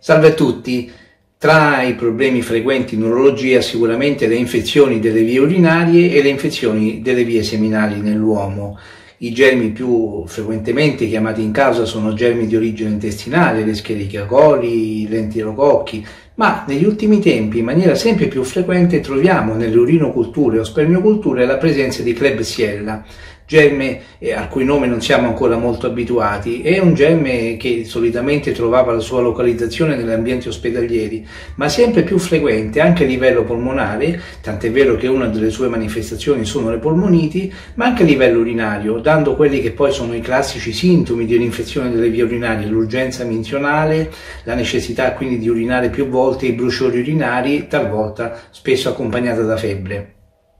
Salve a tutti! Tra i problemi frequenti in urologia sicuramente le infezioni delle vie urinarie e le infezioni delle vie seminali nell'uomo. I germi più frequentemente chiamati in causa sono germi di origine intestinale, le Escherichia coli, gli enterococchi, ma negli ultimi tempi in maniera sempre più frequente troviamo nelle urinoculture o spermioculture la presenza di Klebsiella, germe al cui nome non siamo ancora molto abituati. È un germe che solitamente trovava la sua localizzazione negli ambienti ospedalieri, ma sempre più frequente anche a livello polmonare, tant'è vero che una delle sue manifestazioni sono le polmoniti, ma anche a livello urinario, dando quelli che poi sono i classici sintomi di un'infezione delle vie urinarie, l'urgenza minzionale, la necessità quindi di urinare più volte, i bruciori urinari, talvolta spesso accompagnata da febbre.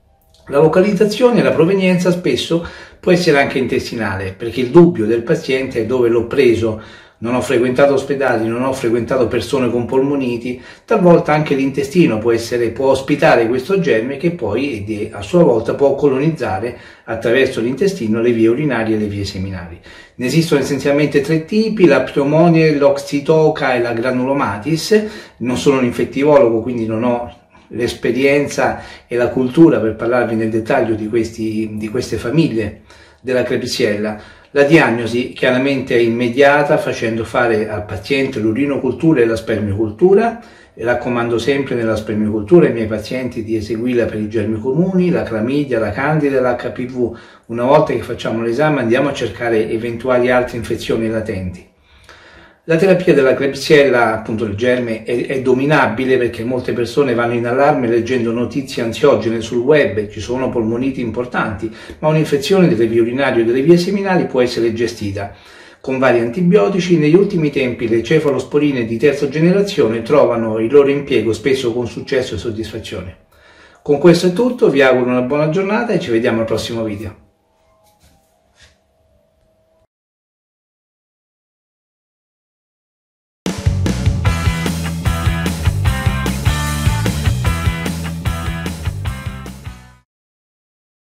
La localizzazione e la provenienza spesso può essere anche intestinale, perché il dubbio del paziente è dove l'ho preso, non ho frequentato ospedali, non ho frequentato persone con polmoniti, talvolta anche l'intestino può ospitare questo germe che poi a sua volta può colonizzare attraverso l'intestino le vie urinarie e le vie seminali. Ne esistono essenzialmente tre tipi: la pneumonia, l'oxitoca e la granulomatis. Non sono un infettivologo, quindi non ho l'esperienza e la cultura per parlarvi nel dettaglio di queste famiglie della Klebsiella. La diagnosi chiaramente è immediata, facendo fare al paziente l'urinocultura e la spermiocultura. E raccomando sempre nella spermiocultura ai miei pazienti di eseguirla per i germi comuni, la clamidia, la candida e l'HPV. Una volta che facciamo l'esame andiamo a cercare eventuali altre infezioni latenti. La terapia della Klebsiella, appunto il germe, è dominabile perché molte persone vanno in allarme leggendo notizie ansiogene sul web, ci sono polmoniti importanti, ma un'infezione delle vie urinarie o delle vie seminali può essere gestita con vari antibiotici. Negli ultimi tempi le cefalosporine di terza generazione trovano il loro impiego spesso con successo e soddisfazione. Con questo è tutto, vi auguro una buona giornata e ci vediamo al prossimo video.